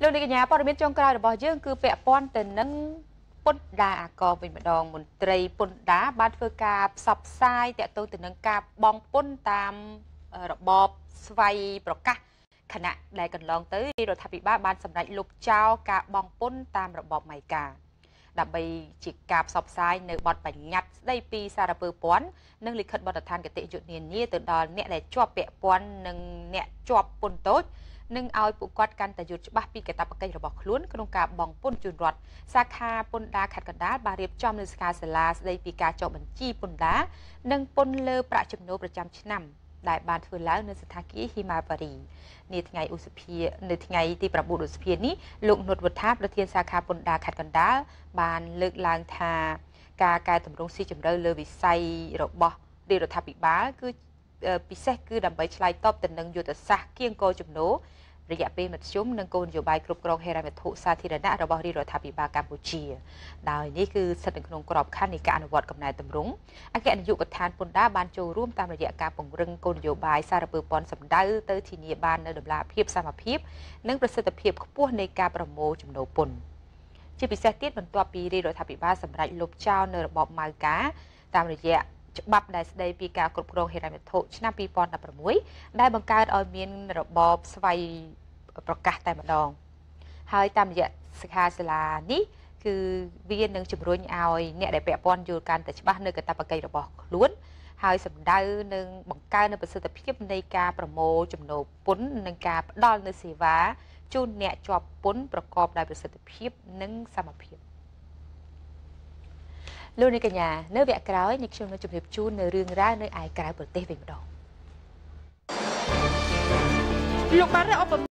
លោកនាងកញ្ញាព័ត៌មានចុងក្រោយរបស់យើងគឺពាក់ព័ន្ធទៅនឹងពន្ធដារអាករវិញម្ដងមន្ត្រីពន្ធដារបានធ្វើការផ្សព្វផ្សាយតាក់ទងទៅនឹងការបង់ពន្ធតាមរបបស្វ័យប្រកាសខណៈដែលកន្លងទៅរដ្ឋាភិបាលបានសម្រេចលុបចោលការបង់ពន្ធតាមរបបម៉ៃកាដើម្បីជាការផ្សព្វផ្សាយនៅបទបញ្ញត្តិស្ដីពីសារពើពន្ធនិងលិខិតបទដ្ឋានគតិយុត្តនានាទៅដល់អ្នកដែលជាប់ពាក់ព័ន្ធនិងអ្នកជាប់ពន្ធតូចនឹងឲ្យពួកគាត់កាន់តែយល់ច្បាស់ពីកាតព្វកិច្ចរបស់ខ្លួនក្នុងការបង់ពន្ធជូនរដ្ឋសាខាពន្ធដារខេត្តកណ្ដាលបានរៀបចំនៅស្ការសាលាស្ដីពីការចុះបញ្ជីពន្ធដារនិងពន្ធលើប្រាក់ចំណូលប្រចាំឆ្នាំដែលបានធ្វើឡើងនៅសន្តាគារហ៊ីម៉ាបារីនាថ្ងៃឧសភានៅថ្ងៃទី9ឧសភានេះលោកនុតវុធាប្រធានសាខាពន្ធដារខេត្តកណ្ដាលបានលើកឡើងថាការកែតម្រង់ស៊ីជម្រៅលើវិស័យរបស់រដ្ឋាភិបាលគឺពិសេសគឺដើម្បីឆ្លើយតបទៅនឹងយុទ្ធសាស្ត្រគៀងគរចំណូលរយៈពេលមធ្យមនិងគោលនយោបាយគ្រប់គ្រងហិរញ្ញវត្ថុសាធារណៈរបស់រដ្ឋាភិបាលកម្ពុជាដោយនេះគឺស្ថិតនៅក្នុងក្របខ័ណ្ឌនៃការអនុវត្តកំណែតម្រង់អគ្គនាយកដ្ឋានពន្ធដារបានចូលរួមតាមរយៈការពង្រឹងគោលនយោបាយសារពើពន្ធសម្ដៅទៅធានាបាននូវតម្លាភាពសមភាពនិងប្រសិទ្ធភាពខ្ពស់នៃការប្រមូលចំណូលពន្ធជាពិសេសទៀតបន្ទាប់ពីរដ្ឋាភិបាលសម្រេចលុបចោលនៅរបបម៉ៅកាតាមរយៈច្បាប់ដែលស្ដីពីការគ្រប់គ្រងហិរញ្ញវត្ថុឆ្នាំ2016ដែលបង្កើតឲ្យមានរបបស្វ័យប្រកាសតែម្ដងហើយតាមរយៈសិក្ខាសាលានេះគឺវានឹងជំរុញឲ្យអ្នកដែលពាក់ព័ន្ធយល់កាន់តែច្បាស់នៅកាតព្វកិច្ចរបស់ខ្លួនហើយសម្ដៅនឹងបង្កើននូវប្រសិទ្ធភាពនៃការប្រមូលចំណូលពន្ធនិងការផ្ដល់នូវសេវាជូនអ្នកជាប់ពន្ធប្រកបដោយប្រសិទ្ធភាពនិងសមភាពលោកនាងកញ្ញានៅវគ្គក្រោយនេះខ្ញុំនឹងជម្រាបជូននៅរឿងរ៉ាវនៅឯក្រៅប្រទេសវិញម្ដងលោកបានរក